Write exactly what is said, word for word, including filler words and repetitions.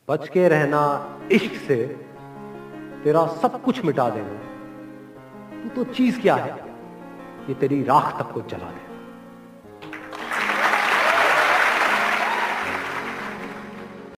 बच के रहना इश्क से, तेरा सब कुछ मिटा देना। तू तो चीज क्या है, ये तेरी राख तक को जला दे।